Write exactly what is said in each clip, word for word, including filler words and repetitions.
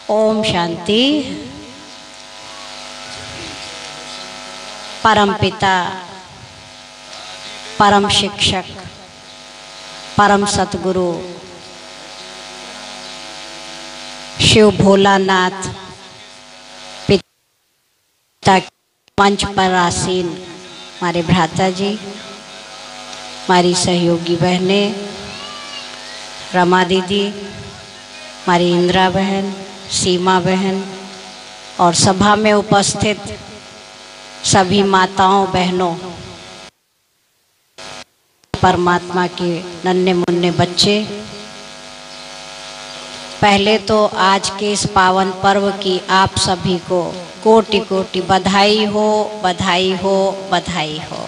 ओम शांति। परम पिता, परम शिक्षक, परम सतगुरु शिव भोलानाथ पिता मंच पर आसीन हमारे भ्राता जी, हमारी सहयोगी बहनें, रमा दीदी, हमारी इंदिरा बहन, सीमा बहन और सभा में उपस्थित सभी माताओं बहनों, परमात्मा के नन्हे मुन्ने बच्चे, पहले तो आज के इस पावन पर्व की आप सभी को कोटि कोटि बधाई हो, बधाई हो, बधाई हो।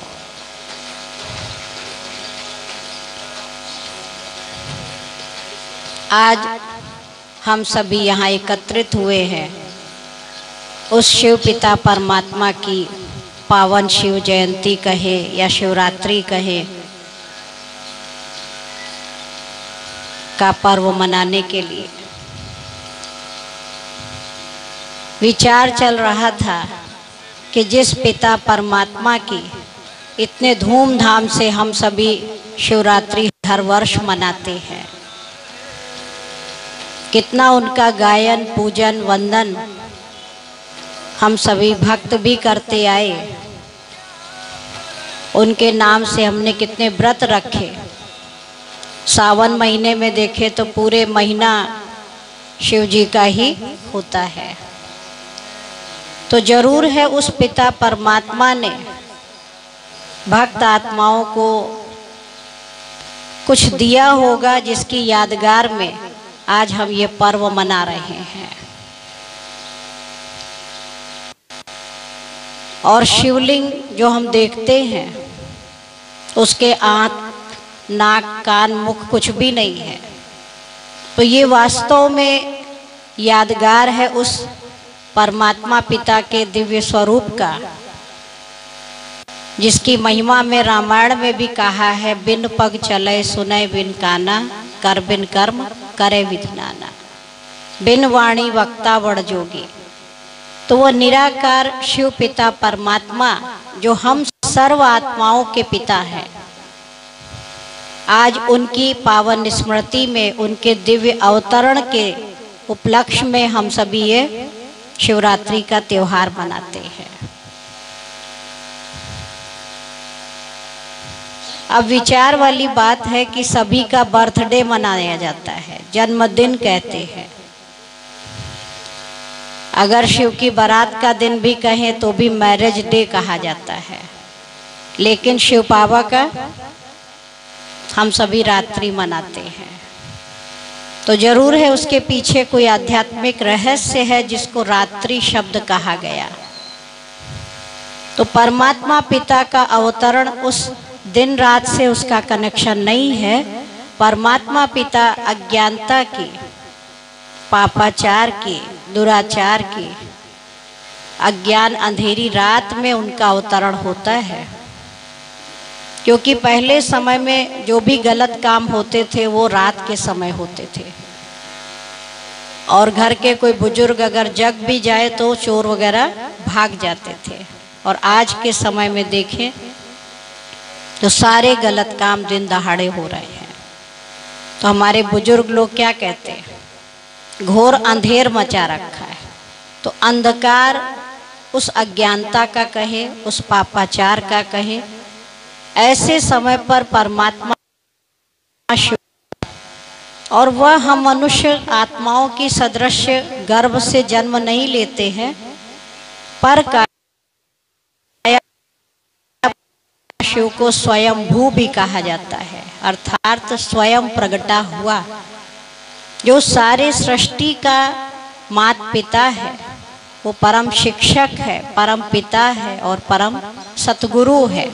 आज हम सभी यहाँ एकत्रित हुए हैं उस शिव पिता परमात्मा की पावन शिव जयंती कहे या शिवरात्रि कहे का पर्व मनाने के लिए। विचार चल रहा था कि जिस पिता परमात्मा की इतने धूमधाम से हम सभी शिवरात्रि हर वर्ष मनाते हैं, कितना उनका गायन, पूजन, वंदन हम सभी भक्त भी करते आए। उनके नाम से हमने कितने व्रत रखे। सावन महीने में देखे तो पूरे महीना शिव जी का ही होता है। तो जरूर है उस पिता परमात्मा ने भक्त आत्माओं को कुछ दिया होगा, जिसकी यादगार में आज हम ये पर्व मना रहे हैं। और शिवलिंग जो हम देखते हैं उसके आँख, नाक, कान, मुख कुछ भी नहीं है। तो ये वास्तव में यादगार है उस परमात्मा पिता के दिव्य स्वरूप का, जिसकी महिमा में रामायण में भी कहा है, बिन पग चले सुने बिन काना, कर बिन कर्म करे विधनाना, बिन वाणी वक्ता बड़ जोगी। तो वो निराकार शिव पिता परमात्मा जो हम सर्व आत्माओं के पिता हैं, आज उनकी पावन स्मृति में, उनके दिव्य अवतरण के उपलक्ष्य में हम सभी ये शिवरात्रि का त्योहार मनाते हैं। अब विचार वाली बात है कि सभी का बर्थडे मनाया जाता है, जन्मदिन कहते हैं। अगर शिव की बारात का दिन भी कहें तो भी मैरिज डे कहा जाता है, लेकिन शिव बाबा का हम सभी रात्रि मनाते हैं। तो जरूर है उसके पीछे कोई आध्यात्मिक रहस्य है जिसको रात्रि शब्द कहा गया। तो परमात्मा पिता का अवतरण उस दिन रात से उसका कनेक्शन नहीं है। परमात्मा पिता अज्ञानता की, पापाचार की, दुराचार की, अज्ञान अंधेरी रात में उनका अवतरण होता है। क्योंकि पहले समय में जो भी गलत काम होते थे वो रात के समय होते थे, और घर के कोई बुजुर्ग अगर जग भी जाए तो चोर वगैरह भाग जाते थे। और आज के समय में देखें तो सारे गलत काम दिन दहाड़े हो रहे हैं। तो हमारे बुजुर्ग लोग क्या कहते हैं, घोर अंधेर मचा रखा है। तो अंधकार उस अज्ञानता का कहे, उस पापाचार का कहे, ऐसे समय पर परमात्मा और वह हम मनुष्य आत्माओं की सदृश गर्भ से जन्म नहीं लेते हैं, पर शिव को स्वयंभू भी कहा जाता है, अर्थात स्वयं प्रगटा हुआ, जो सारे सृष्टि का मात पिता है। वो परम शिक्षक है, परम पिता है और परम सतगुरु है।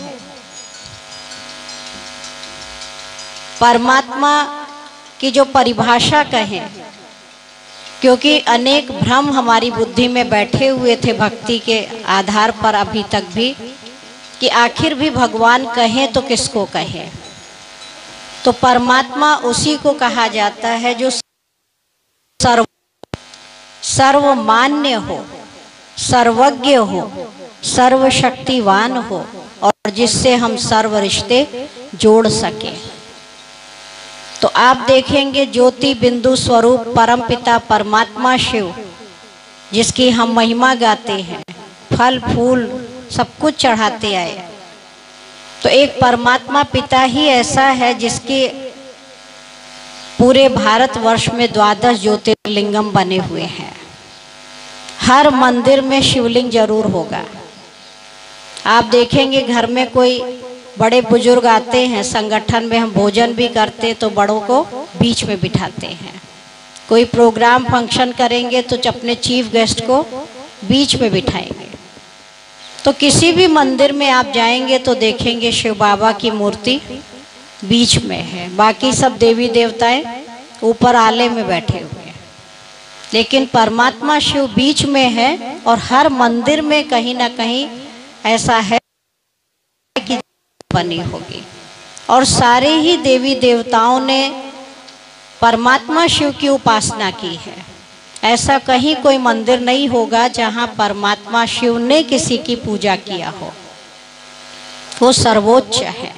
परमात्मा की जो परिभाषा कहें, क्योंकि अनेक भ्रम हमारी बुद्धि में बैठे हुए थे भक्ति के आधार पर अभी तक भी, कि आखिर भी भगवान कहें तो किसको कहें। तो परमात्मा उसी को कहा जाता है जो सर्व सर्वमान्य हो, सर्वज्ञ हो, सर्वशक्तिवान हो और जिससे हम सर्व रिश्ते जोड़ सकें। तो आप देखेंगे ज्योति बिंदु स्वरूप परमपिता परमात्मा शिव, जिसकी हम महिमा गाते हैं, फल फूल सब कुछ चढ़ाते आए। तो एक परमात्मा पिता ही ऐसा है जिसके पूरे भारतवर्ष में द्वादश ज्योतिर्लिंगम बने हुए हैं। हर मंदिर में शिवलिंग जरूर होगा। आप देखेंगे घर में कोई बड़े बुजुर्ग आते हैं, संगठन में हम भोजन भी करते तो बड़ों को बीच में बिठाते हैं। कोई प्रोग्राम फंक्शन करेंगे तो अपने चीफ गेस्ट को बीच में बिठाएंगे। तो किसी भी मंदिर में आप जाएंगे तो देखेंगे शिव बाबा की मूर्ति बीच में है, बाकी सब देवी देवताएं ऊपर आले में बैठे हुए हैं, लेकिन परमात्मा शिव बीच में है। और हर मंदिर में कहीं ना कहीं ऐसा है कि बनी होगी। और सारे ही देवी देवताओं ने परमात्मा शिव की उपासना की है। ऐसा कहीं कोई मंदिर नहीं होगा जहां परमात्मा शिव ने किसी की पूजा किया हो। वो सर्वोच्च है,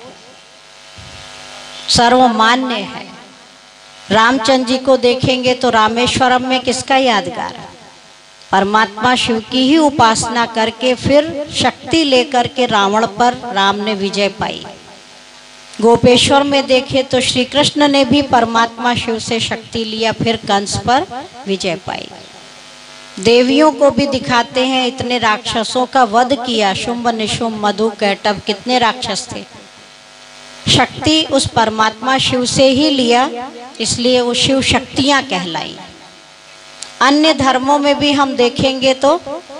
सर्वमान्य है। रामचंद्र जी को देखेंगे तो रामेश्वरम में किसका यादगार है? परमात्मा शिव की ही उपासना करके फिर शक्ति लेकर के रावण पर राम ने विजय पाई। गोपेश्वर में देखे तो श्री कृष्ण ने भी परमात्मा शिव से शक्ति लिया, फिर कंस पर विजय पाई। देवियों को भी दिखाते हैं, इतने राक्षसों का वध किया, शुंभ निशुंभ मधु कैटभ, कितने राक्षस थे। शक्ति उस परमात्मा शिव से ही लिया, इसलिए वो शिव शक्तियां कहलाई। अन्य धर्मों में भी हम देखेंगे तो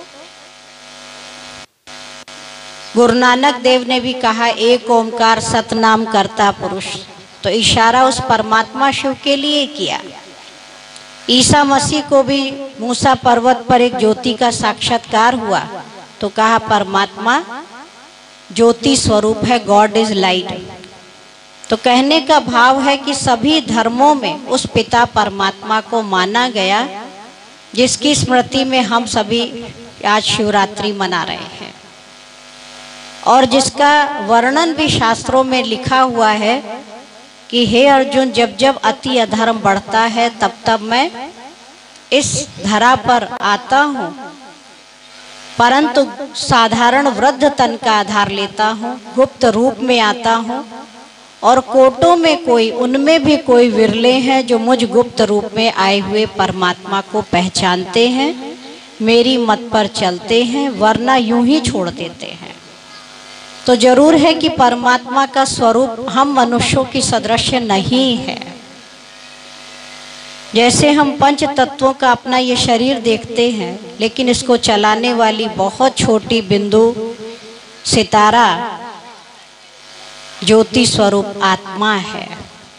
गुरु नानक देव ने भी कहा एक ओंकार सतनाम करता पुरुष, तो इशारा उस परमात्मा शिव के लिए किया। ईसा मसीह को भी मूसा पर्वत पर एक ज्योति का साक्षात्कार हुआ तो कहा परमात्मा ज्योति स्वरूप है, गॉड इज लाइट। तो कहने का भाव है कि सभी धर्मों में उस पिता परमात्मा को माना गया, जिसकी स्मृति में हम सभी आज शिवरात्रि मना रहे हैं और जिसका वर्णन भी शास्त्रों में लिखा हुआ है कि हे अर्जुन, जब जब अति अधर्म बढ़ता है तब तब मैं इस धरा पर आता हूँ, परंतु साधारण वृद्ध तन का आधार लेता हूँ, गुप्त रूप में आता हूँ और कोटों में कोई, उनमें भी कोई विरले हैं जो मुझ गुप्त रूप में आए हुए परमात्मा को पहचानते हैं, मेरी मत पर चलते हैं, वरना यूं ही छोड़ देते हैं। तो जरूर है कि परमात्मा का स्वरूप हम मनुष्यों की सदृश्य नहीं है। जैसे हम पंच तत्वों का अपना ये शरीर देखते हैं, लेकिन इसको चलाने वाली बहुत छोटी बिंदु सितारा ज्योति स्वरूप आत्मा है,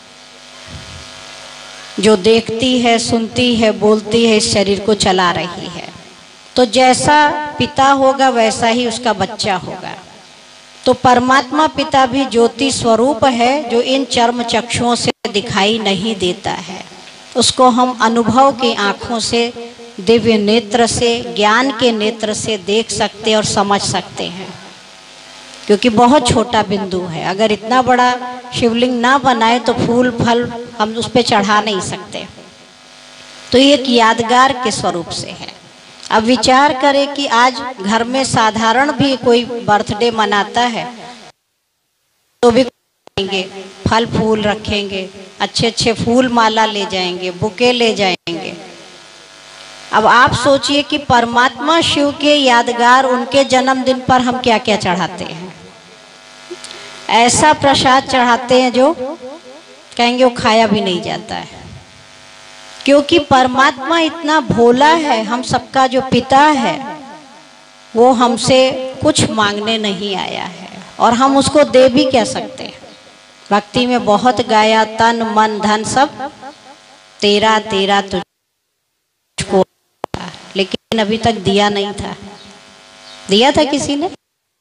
जो देखती है, सुनती है, बोलती है, इस शरीर को चला रही है। तो जैसा पिता होगा वैसा ही उसका बच्चा होगा। तो परमात्मा पिता भी ज्योति स्वरूप है, जो इन चर्म चक्षुओं से दिखाई नहीं देता है। उसको हम अनुभव की आंखों से, दिव्य नेत्र से, ज्ञान के नेत्र से देख सकते और समझ सकते हैं, क्योंकि बहुत छोटा बिंदु है। अगर इतना बड़ा शिवलिंग ना बनाए तो फूल फल हम उस पर चढ़ा नहीं सकते। तो ये एक यादगार के स्वरूप से है। अब विचार करें कि आज घर में साधारण भी कोई बर्थडे मनाता है तो भी करेंगे, फल फूल रखेंगे, अच्छे अच्छे फूल माला ले जाएंगे, बुके ले जाएंगे। अब आप सोचिए कि परमात्मा शिव के यादगार उनके जन्मदिन पर हम क्या क्या चढ़ाते हैं। ऐसा प्रसाद चढ़ाते हैं जो कहेंगे वो खाया भी नहीं जाता है, क्योंकि परमात्मा इतना भोला है, हम सबका जो पिता है वो हमसे कुछ मांगने नहीं आया है और हम उसको दे भी क्या सकते हैं। भक्ति में बहुत गाया, तन मन धन सब तेरा तेरा तुझको, लेकिन अभी तक दिया नहीं था। दिया था किसी ने?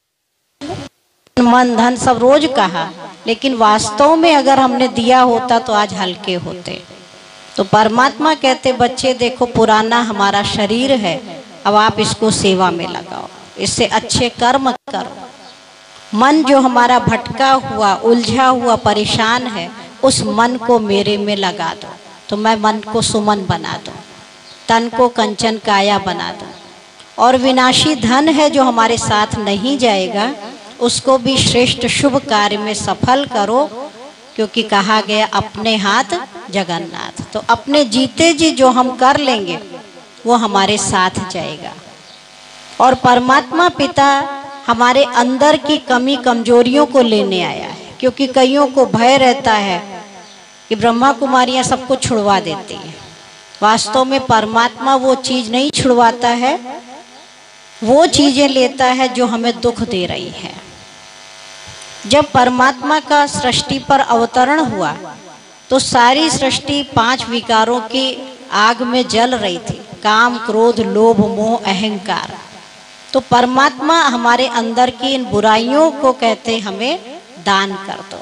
मन धन सब रोज कहा, लेकिन वास्तव में अगर हमने दिया होता तो आज हल्के होते। तो परमात्मा कहते बच्चे देखो पुराना हमारा शरीर है, अब आप इसको सेवा में लगाओ, इससे अच्छे कर्म करो। मन जो हमारा भटका हुआ, उलझा हुआ, परेशान है, उस मन को मेरे में लगा दो, तो मैं मन को सुमन बना दूं, तन को कंचन काया बना दूं। और विनाशी धन है जो हमारे साथ नहीं जाएगा, उसको भी श्रेष्ठ शुभ कार्य में सफल करो, क्योंकि कहा गया अपने हाथ जगन्नाथ। तो अपने जीते जी जो हम कर लेंगे वो हमारे साथ जाएगा। और परमात्मा पिता हमारे अंदर की कमी कमजोरियों को लेने आया है, क्योंकि कईयों को भय रहता है कि ब्रह्मा कुमारियां सबको छुड़वा देती हैं। वास्तव में परमात्मा वो चीज नहीं छुड़वाता है, वो चीजें लेता है जो हमें दुख दे रही है। जब परमात्मा का सृष्टि पर अवतरण हुआ तो सारी सृष्टि पांच विकारों की आग में जल रही थी, काम, क्रोध, लोभ, मोह, अहंकार। तो परमात्मा हमारे अंदर की इन बुराइयों को कहते हमें दान कर दो।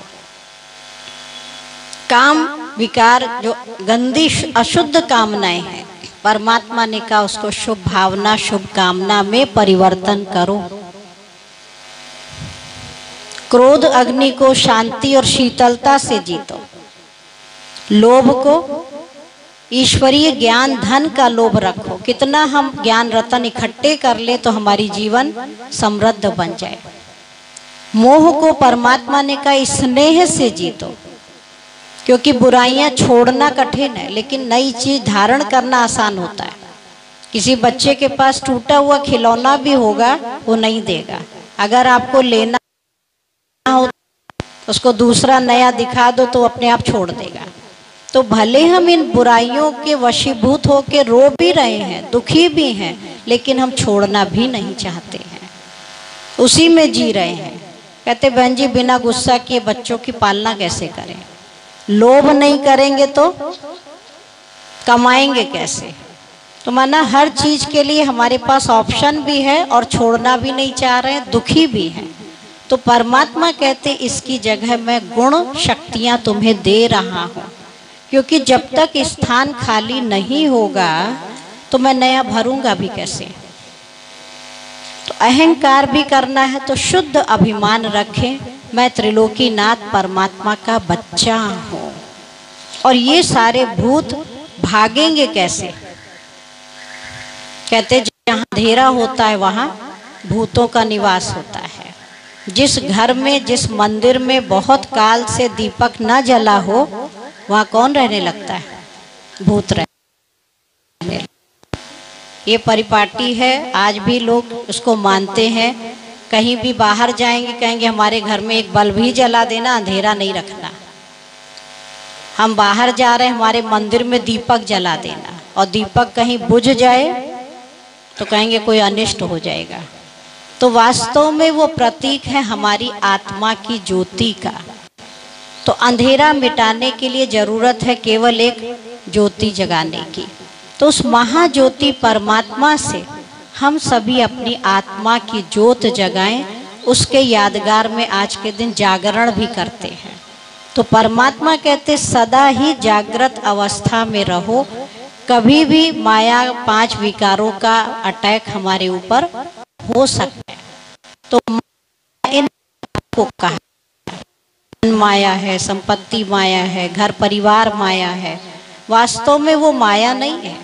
काम विकार जो गंदी अशुद्ध कामनाएं हैं, परमात्मा ने कहा उसको शुभ भावना, शुभ कामना में परिवर्तन करो। क्रोध अग्नि को शांति और शीतलता से जीतो। लोभ को ईश्वरीय ज्ञान धन का लोभ रखो, कितना हम ज्ञान रतन इकट्ठे कर ले तो हमारी जीवन समृद्ध बन जाए। मोह को परमात्मा ने कहा स्नेह से जीतो, क्योंकि बुराइयां छोड़ना कठिन है लेकिन नई चीज धारण करना आसान होता है। किसी बच्चे के पास टूटा हुआ खिलौना भी होगा, वो नहीं देगा। अगर आपको लेना हो उसको दूसरा नया दिखा दो तो अपने आप छोड़ देगा। तो भले हम इन बुराइयों के वशीभूत होके रो भी रहे हैं, दुखी भी हैं, लेकिन हम छोड़ना भी नहीं चाहते हैं, उसी में जी रहे हैं। कहते बहन जी बिना गुस्सा किए बच्चों की पालना कैसे करें? लोभ नहीं करेंगे तो कमाएंगे कैसे? तो माना हर चीज के लिए हमारे पास ऑप्शन भी है और छोड़ना भी नहीं चाह रहे हैं, दुखी भी हैं। तो परमात्मा कहते इसकी जगह मैं गुण शक्तियां तुम्हें दे रहा हूं, क्योंकि जब तक स्थान खाली नहीं होगा तो मैं नया भरूंगा भी कैसे। तो अहंकार भी करना है तो शुद्ध अभिमान रखें, मैं त्रिलोकीनाथ परमात्मा का बच्चा हूं। और ये सारे भूत भागेंगे कैसे? कहते जहां अंधेरा होता है वहां भूतों का निवास होता है। जिस घर में, जिस मंदिर में बहुत काल से दीपक न जला हो, वहां कौन रहने लगता है? भूत रहने। ये परिपाटी है, आज भी लोग उसको मानते हैं। कहीं भी बाहर जाएंगे कहेंगे हमारे घर में एक बल्ब ही जला देना, अंधेरा नहीं रखना। हम बाहर जा रहे हैं, हमारे मंदिर में दीपक जला देना, और दीपक कहीं बुझ जाए तो कहेंगे कोई अनिष्ट हो जाएगा। तो वास्तव में वो प्रतीक है हमारी आत्मा की ज्योति का। तो अंधेरा मिटाने के लिए जरूरत है केवल एक ज्योति जगाने की। तो उस महाज्योति परमात्मा से हम सभी अपनी आत्मा की ज्योत जगाएं, उसके यादगार में आज के दिन जागरण भी करते हैं। तो परमात्मा कहते सदा ही जागृत अवस्था में रहो, कभी भी माया पांच विकारों का अटैक हमारे ऊपर हो सकता है। तो इन को कहा माया है, संपत्ति माया है, घर परिवार माया है, वास्तव में वो माया नहीं है।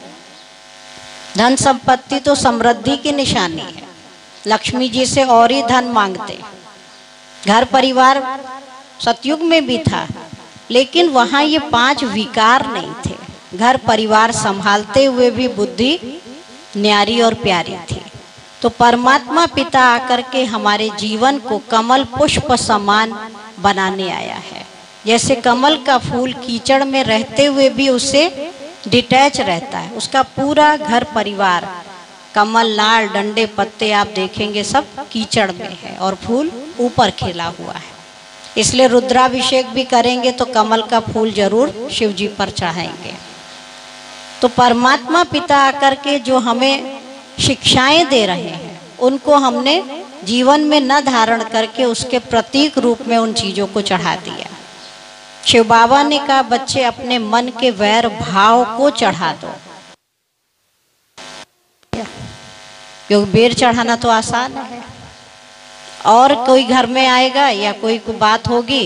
धन संपत्ति तो समृद्धि की निशानी है, लक्ष्मी जी से और ही धन मांगते। घर परिवार सतयुग में भी था, लेकिन वहां ये पांच विकार नहीं थे। घर परिवार संभालते हुए भी बुद्धि न्यारी और प्यारी थी। तो परमात्मा पिता आकर के हमारे जीवन को कमल पुष्प समान बनाने आया है। जैसे कमल का फूल कीचड़ में रहते हुए भी उससे डिटैच रहता है, उसका पूरा घर परिवार, कमल, नाल, डंडे, पत्ते आप देखेंगे सब कीचड़ में है और फूल ऊपर खिला हुआ है। इसलिए रुद्राभिषेक भी करेंगे तो कमल का फूल जरूर शिव जी पर चढ़ाएंगे। तो परमात्मा पिता आकर के जो हमें शिक्षाएं दे रहे हैं, उनको हमने जीवन में न धारण करके उसके प्रतीक रूप में उन चीजों को चढ़ा दिया। शिव बाबा ने कहा बच्चे अपने मन के वैर भाव को चढ़ा दो। क्योंकि बेर चढ़ाना तो आसान है। और कोई घर में आएगा या कोई को बात होगी,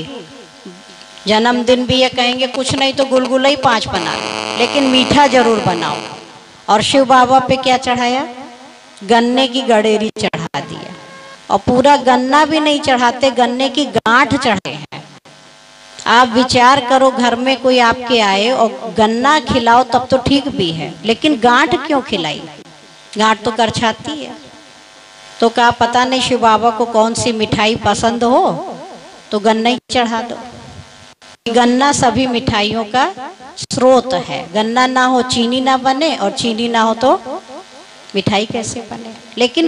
जन्मदिन भी ये कहेंगे कुछ नहीं तो गुलगुला ही पांच बना लो, लेकिन मीठा जरूर बनाओ। और शिव बाबा पे क्या चढ़ाया? गन्ने की गडेरी चढ़ा दिया। और पूरा गन्ना भी नहीं चढ़ाते, गन्ने की गांठ चढ़े हैं। आप विचार करो, घर में कोई आपके आए और गन्ना खिलाओ तब तो ठीक भी है, लेकिन गांठ क्यों खिलाई? गांठ तो करछाती है। तो कहा पता नहीं शिव बाबा को कौन सी मिठाई पसंद हो तो गन्ना ही चढ़ा दो। गन्ना सभी मिठाइयों का स्रोत है। गन्ना ना हो चीनी ना बने, और चीनी ना हो तो मिठाई कैसे बने? लेकिन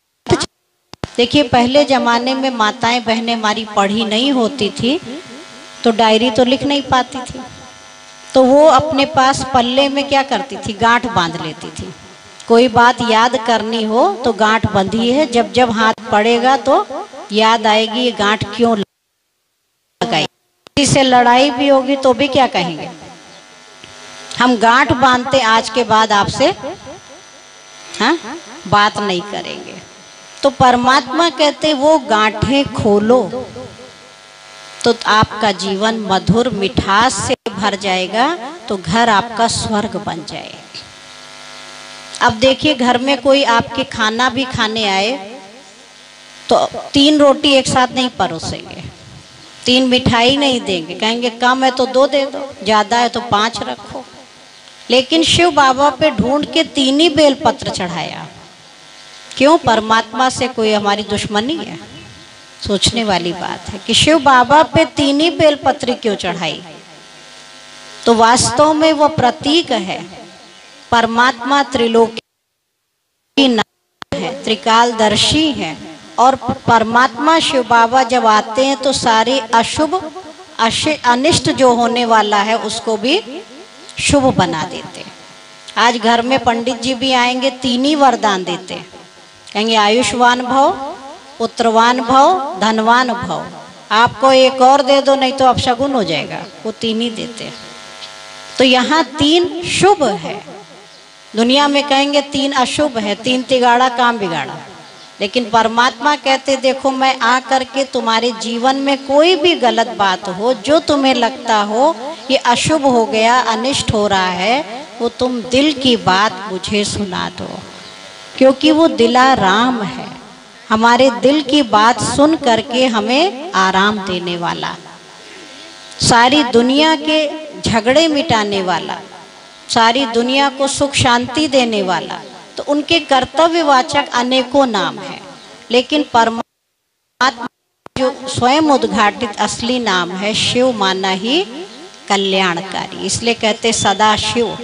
देखिए, पहले जमाने में माताएं बहनें हमारी पढ़ी नहीं होती थी तो डायरी तो लिख नहीं पाती थी, तो वो अपने पास पल्ले में क्या करती थी? गांठ बांध लेती थी। कोई बात याद करनी हो तो गांठ बंधी है, जब जब हाथ पड़ेगा तो याद आएगी ये गांठ क्यों लगाई। किसी से लड़ाई भी होगी तो भी क्या कहेंगे? हम गांठ बांधते, आज के बाद आपसे हाँ बात नहीं करेंगे। तो परमात्मा कहते वो गांठें खोलो तो आपका जीवन मधुर मिठास से भर जाएगा, तो घर आपका स्वर्ग बन जाएगा। अब देखिए, घर में कोई आपके खाना भी खाने आए तो तीन रोटी एक साथ नहीं परोसेंगे, तीन मिठाई नहीं देंगे, कहेंगे कम है तो दो दे दो, ज्यादा है तो पांच रखो। लेकिन शिव बाबा पे ढूंढ के तीन ही बेलपत्र चढ़ाया। क्यों? परमात्मा से कोई हमारी दुश्मनी है? सोचने वाली बात है कि शिव बाबा पे तीन ही बेलपत्र क्यों चढ़ाई। तो वास्तव में वो प्रतीक है। परमात्मा त्रिलोकी नाथ है, त्रिकालदर्शी है, और परमात्मा शिव बाबा जब आते हैं तो सारे अशुभ अनिष्ट जो होने वाला है उसको भी शुभ बना देते। आज घर में पंडित जी भी आएंगे, तीन ही वरदान देते, कहेंगे आयुष्मान भव, पुत्रवान भव, धनवान भव। आपको एक और दे दो नहीं तो अपशगुन हो जाएगा, वो तीन ही देते। तो यहाँ तीन शुभ है। दुनिया में कहेंगे तीन अशुभ है, तीन तिगाड़ा काम बिगाड़ा। लेकिन परमात्मा कहते देखो मैं आ करके तुम्हारे जीवन में कोई भी गलत बात हो, जो तुम्हें लगता हो ये अशुभ हो गया, अनिष्ट हो रहा है, वो तुम दिल की बात मुझे सुना दो, क्योंकि वो दिलाराम है। हमारे दिल की बात सुन करके हमें आराम देने वाला, सारी दुनिया के झगड़े मिटाने वाला, सारी दुनिया को सुख शांति देने वाला। तो उनके कर्तव्यवाचक अनेकों नाम हैं, लेकिन परमात्मा जो स्वयं उद्घाटित असली नाम है शिव माना ही कल्याणकारी, इसलिए कहते सदा शिव।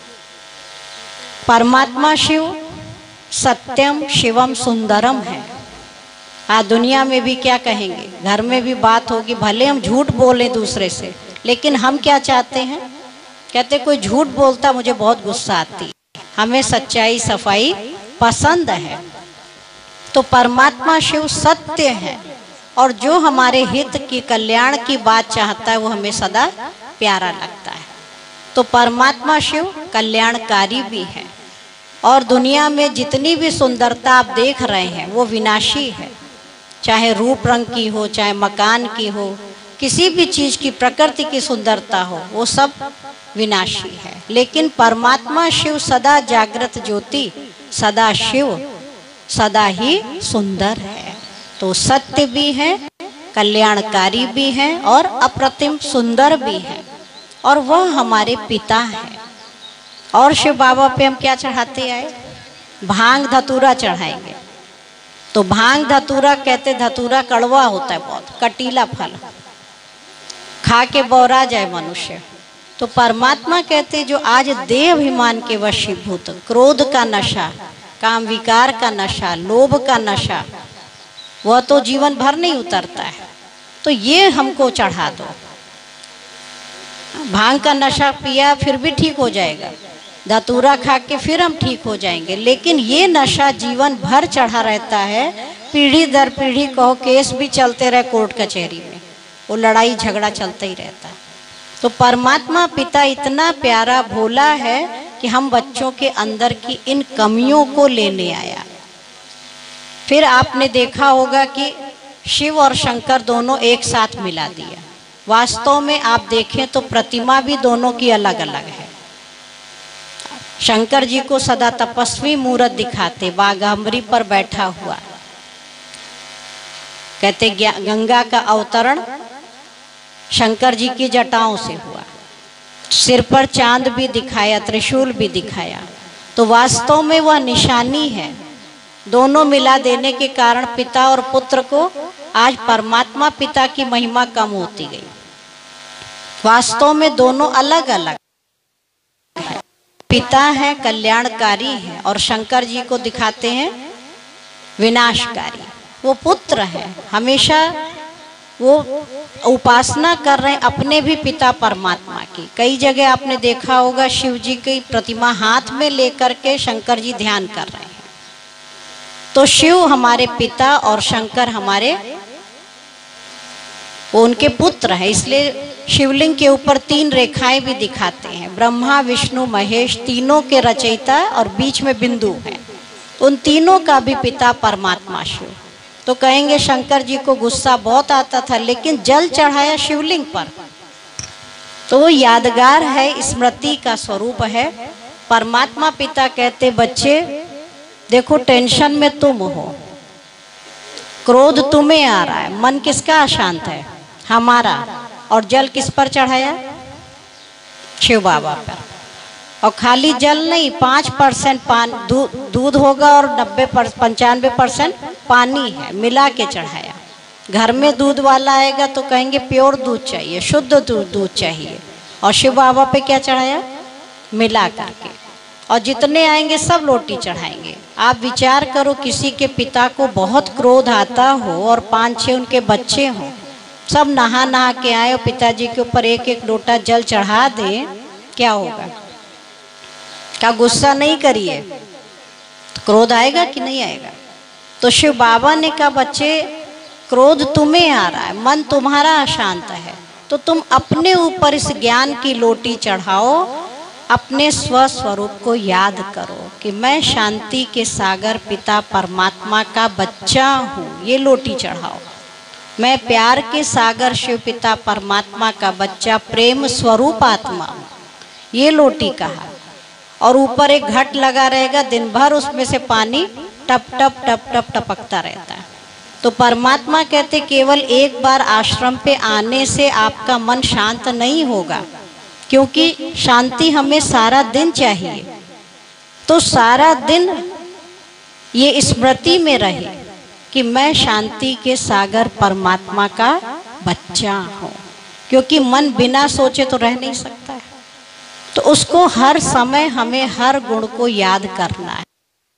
परमात्मा शिव सत्यम शिवम सुंदरम है। आज दुनिया में भी क्या कहेंगे, घर में भी बात होगी, भले हम झूठ बोलें दूसरे से, लेकिन हम क्या चाहते हैं? कहते कोई झूठ बोलता मुझे बहुत गुस्सा आती, हमें सच्चाई सफाई पसंद है। तो परमात्मा शिव सत्य है, और जो हमारे हित की कल्याण की बात चाहता है वो हमें सदा प्यारा लगता है। तो परमात्मा शिव कल्याणकारी भी है, और दुनिया में जितनी भी सुंदरता आप देख रहे हैं वो विनाशी है, चाहे रूप रंग की हो, चाहे मकान की हो, किसी भी चीज की प्रकृति की सुंदरता हो, वो सब विनाशी है। लेकिन परमात्मा शिव सदा जागृत ज्योति, सदा शिव, सदा ही सुंदर है। तो सत्य भी है, कल्याणकारी भी है, और अप्रतिम सुंदर भी है, और वह हमारे पिता है। और शिव बाबा पे हम क्या चढ़ाते आए? भांग धतूरा चढ़ाएंगे। तो भांग धतूरा कहते, धतूरा कड़वा होता है, बहुत कटीला फल, खा के बौरा जाए मनुष्य। तो परमात्मा कहते जो आज देह अभिमान के वशीभूत, क्रोध का नशा, काम विकार का नशा, लोभ का नशा, वह तो जीवन भर नहीं उतरता है, तो ये हमको चढ़ा दो। भांग का नशा पिया फिर भी ठीक हो जाएगा, धतूरा खा के फिर हम ठीक हो जाएंगे, लेकिन ये नशा जीवन भर चढ़ा रहता है। पीढ़ी दर पीढ़ी कहो, केस भी चलते रहे कोर्ट कचहरी में, वो लड़ाई झगड़ा चलता ही रहता है। तो परमात्मा पिता इतना प्यारा भोला है कि हम बच्चों के अंदर की इन कमियों को लेने आया। फिर आपने देखा होगा कि शिव और शंकर दोनों एक साथ मिला दिया। वास्तव में आप देखें तो प्रतिमा भी दोनों की अलग अलग है। शंकर जी को सदा तपस्वी मूर्त दिखाते, बाघाम्बरी पर बैठा हुआ। कहते गंगा का अवतरण शंकर जी की जटाओं से हुआ, सिर पर चांद भी दिखाया, त्रिशूल भी दिखाया। तो वास्तव में वह निशानी है। दोनों मिला देने के कारण पिता और पुत्र को आज परमात्मा पिता की महिमा कम होती गई। वास्तव में दोनों अलग अलग है। पिता है कल्याणकारी है और शंकर जी को दिखाते हैं विनाशकारी। वो पुत्र है, हमेशा वो उपासना कर रहे हैं अपने भी पिता परमात्मा की। कई जगह आपने देखा होगा शिव जी की प्रतिमा हाथ में लेकर के शंकर जी ध्यान कर रहे हैं। तो शिव हमारे पिता और शंकर हमारे वो उनके पुत्र है। इसलिए शिवलिंग के ऊपर तीन रेखाएं भी दिखाते हैं। ब्रह्मा विष्णु महेश तीनों के रचयिता और बीच में बिंदु है। उन तीनों का भी पिता परमात्मा शिव। तो कहेंगे शंकर जी को गुस्सा बहुत आता था, लेकिन जल चढ़ाया शिवलिंग पर, तो वो यादगार है, स्मृति का स्वरूप है। परमात्मा पिता कहते बच्चे देखो टेंशन में तुम हो, क्रोध तुम्हें आ रहा है, मन किसका अशांत है? हमारा। और जल किस पर चढ़ाया? शिव बाबा पर। और खाली जल नहीं, पाँच परसेंट पान दूध होगा और नब्बे पर पंचानवे परसेंट पानी है, मिला के चढ़ाया। घर में दूध वाला आएगा तो कहेंगे प्योर दूध चाहिए, शुद्ध दूध दूध चाहिए। और शिव बाबा पे क्या चढ़ाया? मिला करके। और जितने आएंगे सब लोटी चढ़ाएंगे। आप विचार करो, किसी के पिता को बहुत क्रोध आता हो और पाँच छः उनके बच्चे हों, सब नहा नहा के आए और पिताजी के ऊपर एक एक लोटा जल चढ़ा दे, क्या होगा? क्या गुस्सा नहीं करिए? क्रोध आएगा कि नहीं आएगा? तो शिव बाबा ने कहा बच्चे क्रोध तुम्हें आ रहा है, मन तुम्हारा अशांत है, तो तुम अपने ऊपर इस ज्ञान की लोटी चढ़ाओ, अपने स्वस्वरूप को याद करो कि मैं शांति के सागर पिता परमात्मा का बच्चा हूँ। ये लोटी चढ़ाओ। मैं प्यार के सागर शिव पिता परमात्मा का बच्चा, प्रेम स्वरूप आत्मा हूँ। ये लोटी कहा। और ऊपर एक घट लगा रहेगा, दिन भर उसमें से पानी टप टप टप टप टपकता रहता है। तो परमात्मा कहते केवल एक बार आश्रम पे आने से आपका मन शांत नहीं होगा, क्योंकि शांति हमें सारा दिन चाहिए। तो सारा दिन ये स्मृति में रहे कि मैं शांति के सागर परमात्मा का बच्चा हूँ, क्योंकि मन बिना सोचे तो रह नहीं सकता है। तो उसको हर समय हमें हर गुण को याद करना है।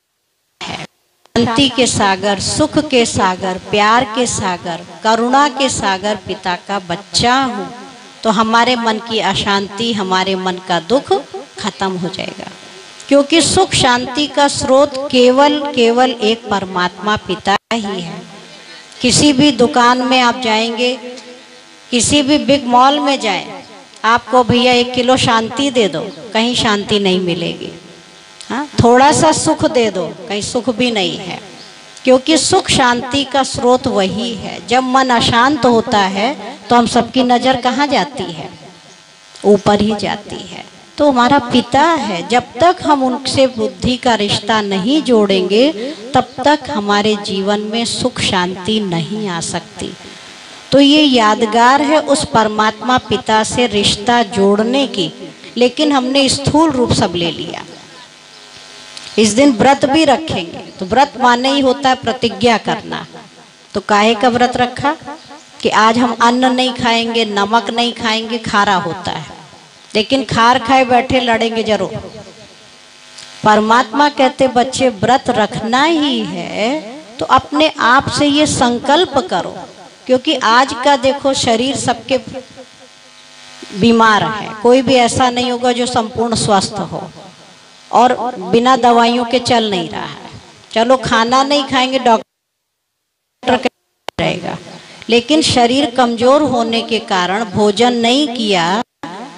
शांति के सागर, सुख के सागर, प्यार के सागर, करुणा के सागर पिता का बच्चा हूँ, तो हमारे मन की अशांति, हमारे मन का दुख खत्म हो जाएगा। क्योंकि सुख शांति का स्रोत केवल केवल एक परमात्मा पिता ही है। किसी भी दुकान में आप जाएंगे, किसी भी बिग मॉल में जाएं, आपको भैया एक किलो शांति दे दो, कहीं शांति नहीं मिलेगी। हाँ, थोड़ा सा सुख दे दो, कहीं सुख भी नहीं है। क्योंकि सुख शांति का स्रोत वही है। जब मन अशांत होता है तो हम सबकी नज़र कहाँ जाती है? ऊपर ही जाती है। तो हमारा पिता है, जब तक हम उनसे बुद्धि का रिश्ता नहीं जोड़ेंगे तब तक हमारे जीवन में सुख शांति नहीं आ सकती। तो ये यादगार है उस परमात्मा पिता से रिश्ता जोड़ने की, लेकिन हमने स्थूल रूप सब ले लिया। इस दिन व्रत भी रखेंगे, तो व्रत माने ही होता है प्रतिज्ञा करना। तो काहे का व्रत रखा? कि आज हम अन्न नहीं खाएंगे, नमक नहीं खाएंगे, खारा होता है। लेकिन खार खाए बैठे लड़ेंगे जरूर। परमात्मा कहते बच्चे व्रत रखना ही है तो अपने आप से ये संकल्प करो, क्योंकि आज का देखो शरीर सबके बीमार है। कोई भी ऐसा नहीं होगा जो संपूर्ण स्वस्थ हो और बिना दवाइयों के चल नहीं रहा है। चलो खाना नहीं खाएंगे, डॉक्टर रहेगा, लेकिन शरीर कमजोर होने के कारण भोजन नहीं किया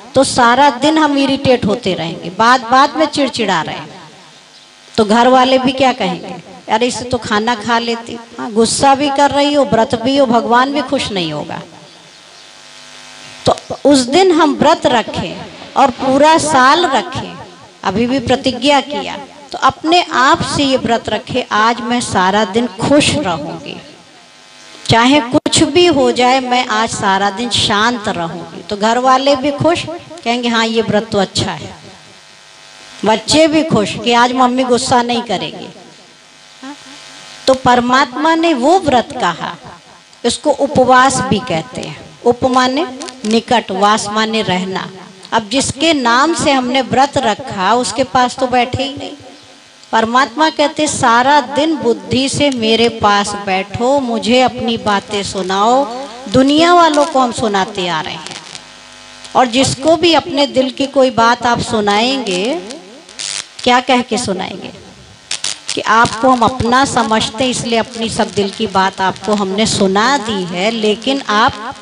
तो सारा दिन हम इरिटेट होते रहेंगे, बात बात में चिड़चिड़ा रहे हैं, तो घर वाले भी क्या कहेंगे, अरे इसे तो खाना खा लेती। हाँ, गुस्सा भी कर रही हो, व्रत भी हो, भगवान भी खुश नहीं होगा। तो उस दिन हम व्रत रखें और पूरा साल रखें, अभी भी प्रतिज्ञा किया, तो अपने आप से ये व्रत रखे, आज मैं सारा दिन खुश रहूंगी, चाहे कुछ भी हो जाए, मैं आज सारा दिन शांत रहूंगी। तो घर वाले भी खुश, कहेंगे हाँ ये व्रत तो अच्छा है। बच्चे भी खुश कि आज मम्मी गुस्सा नहीं करेगी। तो परमात्मा ने वो व्रत कहा, इसको उपवास भी कहते हैं। उप माने निकट, वास माने रहना। अब जिसके नाम से हमने व्रत रखा उसके पास तो बैठे ही नहीं। परमात्मा कहते सारा दिन बुद्धि से मेरे पास बैठो, मुझे अपनी बातें सुनाओ। दुनिया वालों को हम सुनाते आ रहे हैं, और जिसको भी अपने दिल की कोई बात आप सुनाएंगे, क्या कह के सुनाएंगे कि आपको हम अपना समझते इसलिए अपनी सब दिल की बात आपको हमने सुना दी है, लेकिन आप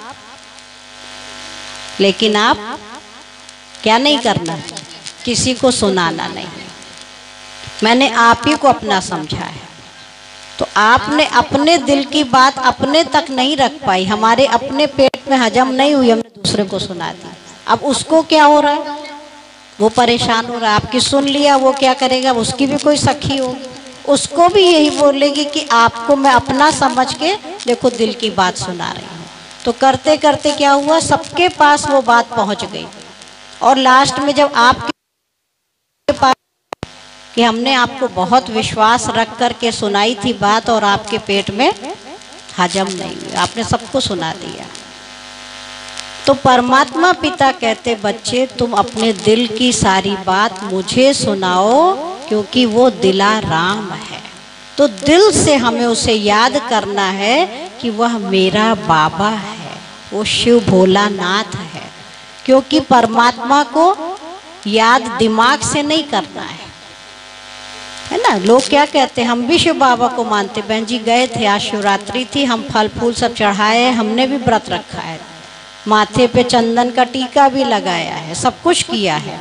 लेकिन आप क्या नहीं करना, किसी को सुनाना नहीं। मैंने आप ही को अपना समझा है, तो आपने अपने दिल की बात अपने तक नहीं रख पाई, हमारे अपने पेट में हजम नहीं हुई, हमने दूसरे को सुना दी। अब उसको क्या हो रहा है, वो परेशान हो रहा है। आपकी सुन लिया, वो क्या करेगा, उसकी भी कोई सखी होगी, उसको भी यही बोलेगी कि आपको मैं अपना समझ के देखो दिल की बात सुना रही हूँ। तो करते करते क्या हुआ, सबके पास वो बात पहुंच गई, और लास्ट में जब आपके पास कि हमने आपको बहुत विश्वास रख कर के सुनाई थी बात, और आपके पेट में हजम नहीं हुई, आपने सबको सुना दिया। तो परमात्मा पिता कहते बच्चे तुम अपने दिल की सारी बात मुझे सुनाओ, क्योंकि वो दिला राम है। तो दिल से हमें उसे याद करना है कि वह मेरा बाबा है, वो शिव भोलानाथ है। क्योंकि परमात्मा को याद दिमाग से नहीं करना है, है ना। लोग क्या कहते हैं, हम भी शिव बाबा को मानते। बहन जी गए थे, आज शिवरात्रि थी, हम फल फूल सब चढ़ाए, हमने भी व्रत रखा है, माथे पे चंदन का टीका भी लगाया है, सब कुछ किया है।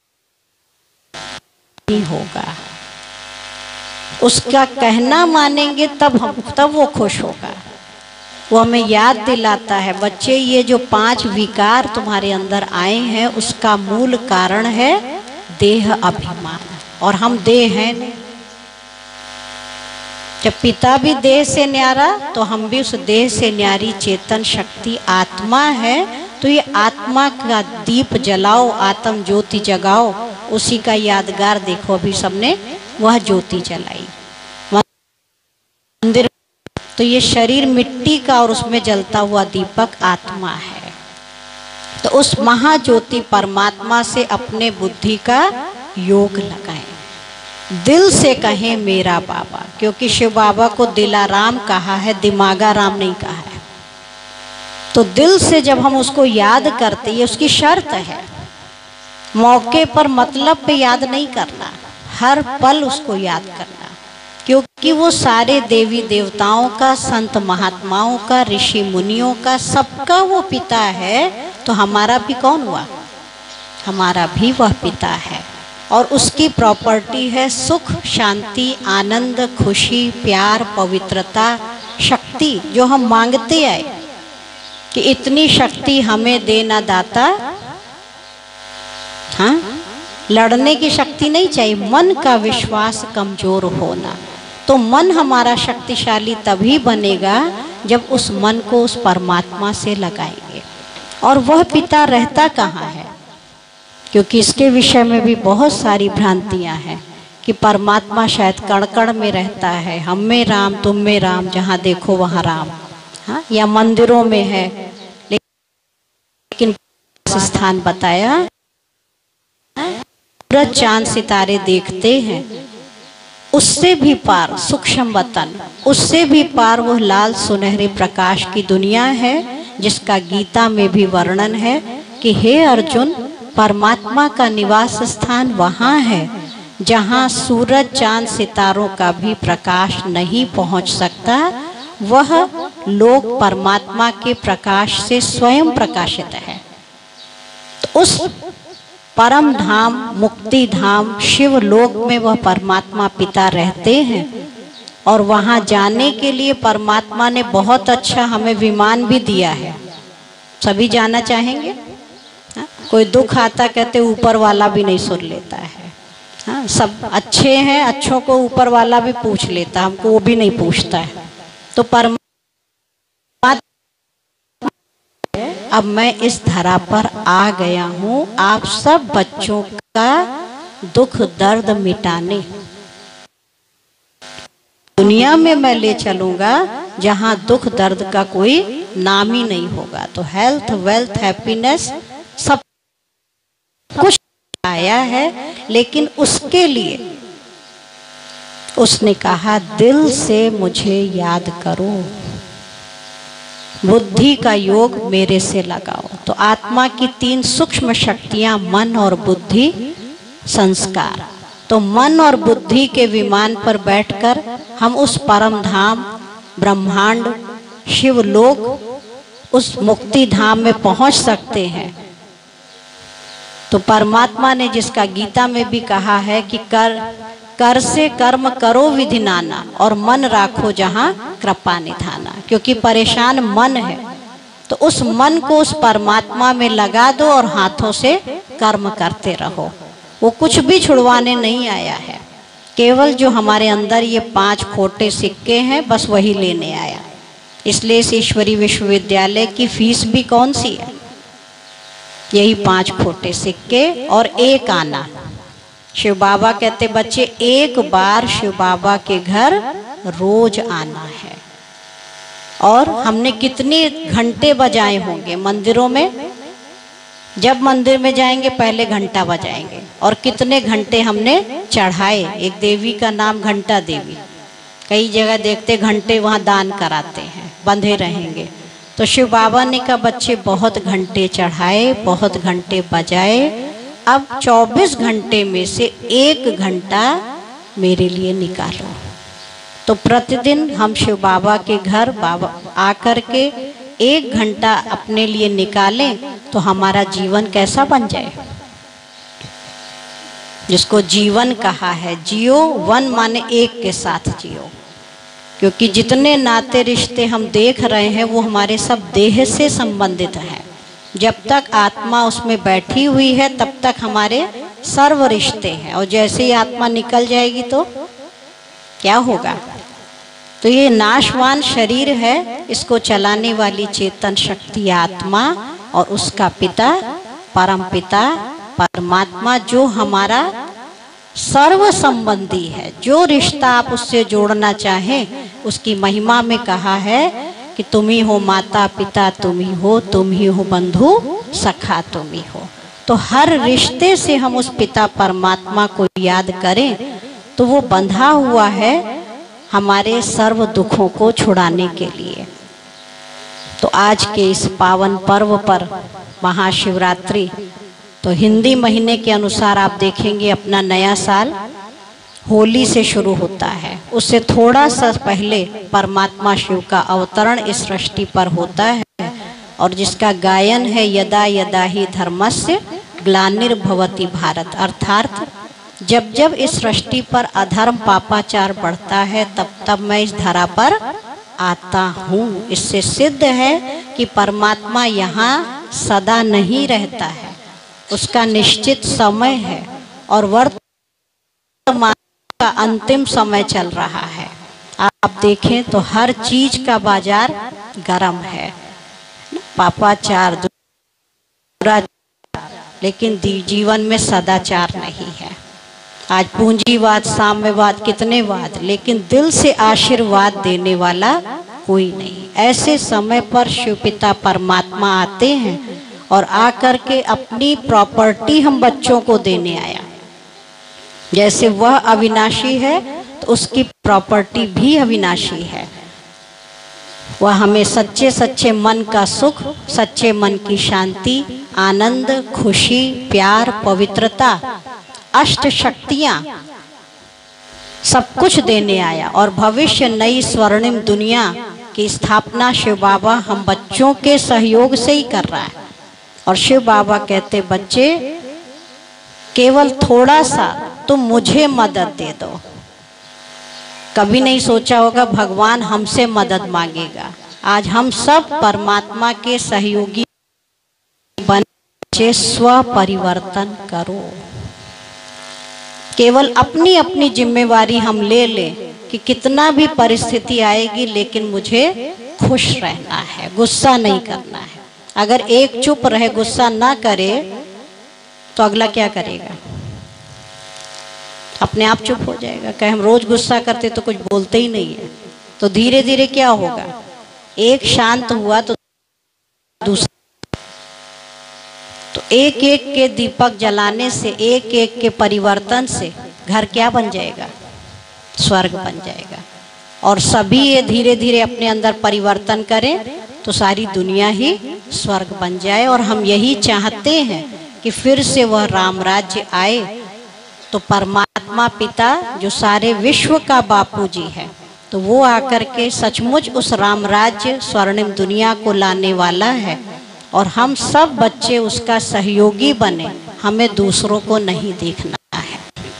नहीं होगा, उसका कहना मानेंगे तब हम तब वो खुश होगा। वो हमें याद दिलाता है बच्चे ये जो पांच विकार तुम्हारे अंदर आए हैं उसका मूल कारण है देह अभिमान, और हम देह हैं नहीं। जब पिता भी देह से न्यारा तो हम भी उस देह से न्यारी चेतन शक्ति आत्मा है। तो ये आत्मा का दीप जलाओ, आत्म ज्योति जगाओ, उसी का यादगार देखो अभी सबने वह ज्योति जलाई मंदिर। तो ये शरीर मिट्टी का और उसमें जलता हुआ दीपक आत्मा है। तो उस महाज्योति परमात्मा से अपने बुद्धि का योग लगाएं, दिल से कहें मेरा बाबा, क्योंकि शिव बाबा को दिलाराम कहा है, दिमागा राम नहीं कहा है। तो दिल से जब हम उसको याद करते, ये उसकी शर्त है, मौके पर मतलब पे याद नहीं करना, हर पल उसको याद करना, क्योंकि वो सारे देवी देवताओं का, संत महात्माओं का, ऋषि मुनियों का, सबका वो पिता है। तो हमारा भी कौन हुआ, हमारा भी वह पिता है। और उसकी प्रॉपर्टी है सुख, शांति, आनंद, खुशी, प्यार, पवित्रता, शक्ति, जो हम मांगते आए कि इतनी शक्ति हमें देना दाता। हाँ, लड़ने की शक्ति नहीं चाहिए, मन का विश्वास कमजोर होना। तो मन हमारा शक्तिशाली तभी बनेगा जब उस मन को उस परमात्मा से लगाएंगे। और वह पिता रहता कहाँ है, क्योंकि इसके विषय में भी बहुत सारी भ्रांतियां हैं कि परमात्मा शायद कण कण में रहता है, हम में राम, तुम में राम, जहाँ देखो वहाँ राम। हाँ, या मंदिरों में है, लेकिन स्थान बताया सूरज चांद सितारे देखते हैं, उससे भी पार सूक्ष्म वतन, उससे भी पार वह लाल सुनहरे प्रकाश की दुनिया है, जिसका गीता में भी वर्णन है कि हे अर्जुन, परमात्मा का निवास स्थान वहाँ है जहाँ सूरज चांद सितारों का भी प्रकाश नहीं पहुँच सकता। वह लोक परमात्मा के प्रकाश से स्वयं प्रकाशित है। तो उस परम धाम मुक्ति धाम शिव लोक में वह परमात्मा पिता रहते हैं। और वहाँ जाने के लिए परमात्मा ने बहुत अच्छा हमें विमान भी दिया है। सभी जाना चाहेंगे? हा? कोई दुख आता कहते ऊपर वाला भी नहीं सुन लेता है। हाँ, सब अच्छे हैं, अच्छों को ऊपर वाला भी पूछ लेता, हमको वो भी नहीं पूछता है। तो परमात्मा अब मैं इस धरा पर आ गया हूँ आप सब बच्चों का दुख दर्द मिटाने। दुनिया में मैं ले चलूंगा जहाँ दुख दर्द का कोई नाम ही नहीं होगा। तो हेल्थ वेल्थ हैप्पीनेस सब कुछ आया है, लेकिन उसके लिए उसने कहा दिल से मुझे याद करो, बुद्धि का योग मेरे से लगाओ। तो आत्मा की तीन सूक्ष्म शक्तियां मन और बुद्धि संस्कार। तो मन और बुद्धि के विमान पर बैठकर हम उस परम धाम ब्रह्मांड शिवलोक उस मुक्ति धाम में पहुंच सकते हैं। तो परमात्मा ने जिसका गीता में भी कहा है कि कर कर से कर्म करो विधि नाना और मन राखो जहां कृपा निधाना, क्योंकि परेशान मन है। तो उस मन को उस परमात्मा में लगा दो और हाथों से कर्म करते रहो। वो कुछ भी छुड़वाने नहीं आया है, केवल जो हमारे अंदर ये पांच खोटे सिक्के हैं बस वही लेने आया। इसलिए इस ईश्वरी विश्वविद्यालय की फीस भी कौन सी है? यही पांच खोटे सिक्के और एक आना। शिव बाबा कहते बच्चे एक बार शिव बाबा के घर रोज आना है। और हमने कितने घंटे बजाए होंगे मंदिरों में? जब मंदिर में जाएंगे पहले घंटा बजाएंगे। और कितने घंटे हमने चढ़ाए। एक देवी का नाम घंटा देवी, कई जगह देखते घंटे वहाँ दान कराते हैं, बंधे रहेंगे। तो शिव बाबा ने कहा बच्चे बहुत घंटे चढ़ाए, बहुत घंटे बजाए, अब चौबीस घंटे में से एक घंटा मेरे लिए निकालो। तो प्रतिदिन हम शिव बाबा के घर बाबा आकर के एक घंटा अपने लिए निकालें तो हमारा जीवन कैसा बन जाए। जिसको जीवन कहा है, जियो वन माने एक के साथ जियो। क्योंकि जितने नाते रिश्ते हम देख रहे हैं वो हमारे सब देह से संबंधित हैं। जब तक आत्मा उसमें बैठी हुई है तब तक हमारे सर्व रिश्ते हैं, और जैसे ही आत्मा निकल जाएगी तो क्या होगा? तो ये नाशवान शरीर है, इसको चलाने वाली चेतन शक्ति आत्मा और उसका पिता परम पिता परमात्मा जो हमारा सर्व संबंधी है। जो रिश्ता आप उससे जोड़ना चाहें उसकी महिमा में कहा है कि तुम ही हो माता पिता, तुम ही हो, तुम ही हो बंधु सखा, तुम ही हो। तो हर रिश्ते से हम उस पिता परमात्मा को याद करें तो वो बंधा हुआ है हमारे सर्व दुखों को छुड़ाने के लिए। तो आज के इस पावन पर्व पर महाशिवरात्रि, तो हिंदी महीने के अनुसार आप देखेंगे अपना नया साल होली से शुरू होता है। उससे थोड़ा सा पहले परमात्मा शिव का अवतरण इस सृष्टि पर होता है, और जिसका गायन है यदा यदा ही धर्मस्य ग्लानिर्भवति भारत। अर्थात जब जब इस सृष्टि पर अधर्म पापाचार बढ़ता है तब तब मैं इस धरा पर आता हूँ। इससे सिद्ध है कि परमात्मा यहाँ सदा नहीं रहता है, उसका निश्चित समय है और वर्तमान का अंतिम समय चल रहा है। आप देखें तो हर चीज का बाजार गर्म है, पापाचार दुराचार, लेकिन जीवन में सदाचार नहीं है। आज पूंजीवाद साम्यवाद कितने वाद, लेकिन दिल से आशीर्वाद देने वाला कोई नहीं। ऐसे समय पर शिव पिता परमात्मा आते हैं और आकर के अपनी प्रॉपर्टी हम बच्चों को देने आया। जैसे वह अविनाशी है तो उसकी प्रॉपर्टी भी अविनाशी है। वह हमें सच्चे सच्चे मन का सुख, सच्चे मन की शांति, आनंद, खुशी, प्यार, पवित्रता, अष्ट शक्तियां सब कुछ देने आया। और भविष्य नई स्वर्णिम दुनिया की स्थापना शिव बाबा हम बच्चों के सहयोग से ही कर रहा है। और शिव बाबा कहते बच्चे केवल थोड़ा सा तुम मुझे मदद दे दो। कभी नहीं सोचा होगा भगवान हमसे मदद मांगेगा। आज हम सब परमात्मा के सहयोगी बने, स्व परिवर्तन करो। केवल अपनी अपनी जिम्मेवारी हम ले लें कि कितना भी परिस्थिति आएगी लेकिन मुझे खुश रहना है, गुस्सा नहीं करना है। अगर एक चुप रहे, गुस्सा ना करे तो अगला क्या करेगा? अपने आप चुप हो जाएगा। कहे हम रोज गुस्सा करते तो कुछ बोलते ही नहीं है, तो धीरे धीरे क्या होगा? एक शांत हुआ तो दूसरा, तो एक एक के दीपक जलाने से, एक एक के परिवर्तन से घर क्या बन जाएगा? स्वर्ग बन जाएगा। और सभी ये धीरे धीरे अपने अंदर परिवर्तन करें तो सारी दुनिया ही स्वर्ग बन जाए। और हम यही चाहते हैं कि फिर से वह राम राज्य आए, तो परमात्मा पिता जो सारे विश्व का बापू जी है, तो वो आकर के सचमुच उस राम राज्य स्वर्णिम दुनिया को लाने वाला है। और हम सब बच्चे उसका सहयोगी बने, हमें दूसरों को नहीं देखना है।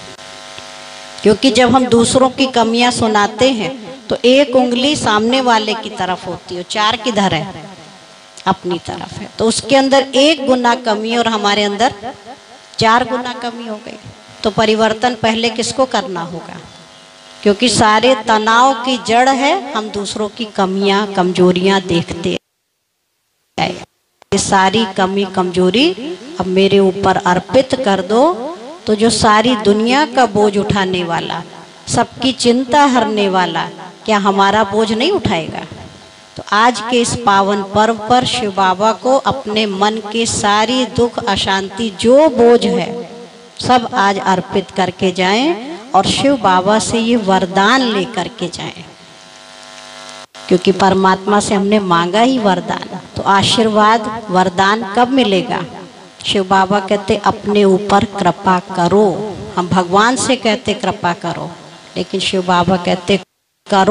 क्योंकि जब हम दूसरों की कमियां सुनाते हैं तो एक उंगली सामने वाले की तरफ होती है, चार किधर है? अपनी तरफ है। तो उसके अंदर एक गुना कमी और हमारे अंदर चार गुना कमी हो गई। तो परिवर्तन पहले किसको करना होगा? क्योंकि सारे तनाव की जड़ है हम दूसरों की कमियां कमजोरियां देखते हैं। ये सारी कमी कमजोरी अब मेरे ऊपर अर्पित कर दो, तो जो सारी दुनिया का बोझ उठाने वाला, सबकी चिंता हरने वाला, क्या हमारा बोझ नहीं उठाएगा? तो आज के इस पावन पर्व पर शिव बाबा को अपने मन के सारी दुख अशांति जो बोझ है सब आज अर्पित करके जाएं और शिव बाबा से ये वरदान लेकर के जाएं। क्योंकि परमात्मा से हमने मांगा ही वरदान, तो आशीर्वाद वरदान कब मिलेगा? शिव बाबा कहते अपने ऊपर कृपा करो। हम भगवान से कहते कृपा करो, लेकिन शिव बाबा कहते करो।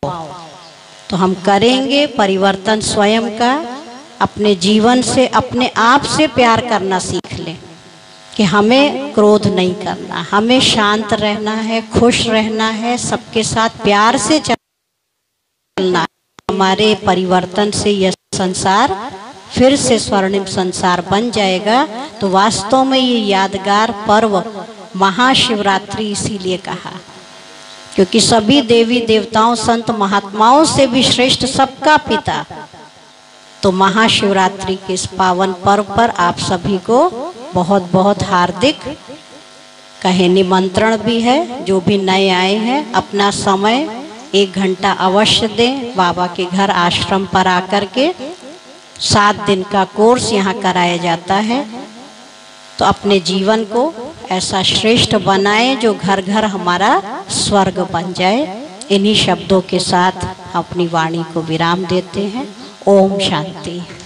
तो हम करेंगे परिवर्तन स्वयं का। अपने जीवन से, अपने आप से प्यार करना सीख लें कि हमें क्रोध नहीं करना, हमें शांत रहना है, खुश रहना है, सबके साथ प्यार से चलना। हमारे परिवर्तन से यह संसार फिर से स्वर्णिम संसार बन जाएगा। तो वास्तव में ये यादगार पर्व महाशिवरात्रि इसीलिए कहा, क्योंकि सभी देवी देवताओं, संत महात्माओं से भी श्रेष्ठ, सबका पिता। तो महाशिवरात्रि के इस पावन पर्व पर आप सभी को बहुत बहुत हार्दिक कहे निमंत्रण भी है। जो भी नए आए हैं अपना समय एक घंटा अवश्य दें बाबा के घर आश्रम पर आकर के। सात दिन का कोर्स यहाँ कराया जाता है। तो अपने जीवन को ऐसा श्रेष्ठ बनाए जो घर घर हमारा स्वर्ग बन जाए। इन्हीं शब्दों के साथ अपनी वाणी को विराम देते हैं। ओम शांति।